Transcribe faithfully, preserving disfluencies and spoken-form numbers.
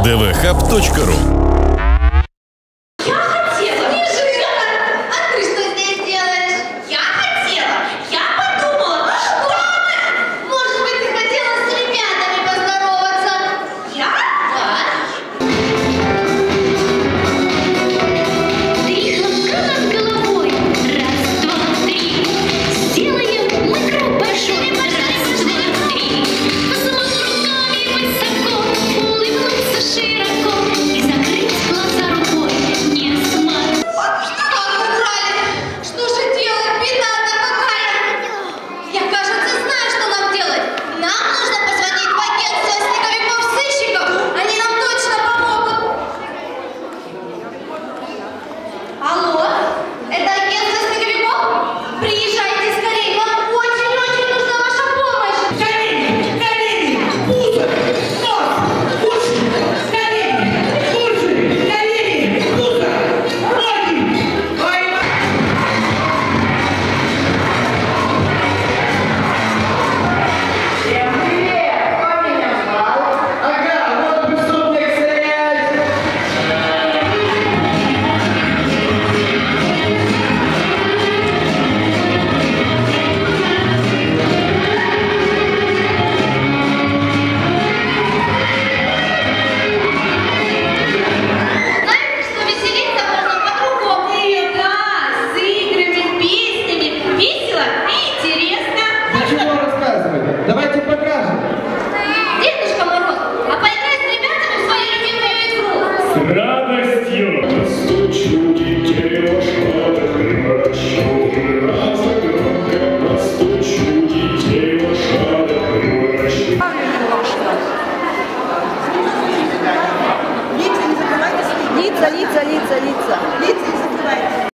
дэ вэ хаб точка ру. Давайте покажем. Дедушка Мороз, а поиграй с ребятами в свою любимую игру. С радостью. Постучу детей в школах и мрачу, и раза громко постучу детей в школах и мрачу. Лица, не закрывайте. Лица, лица, лица, лица.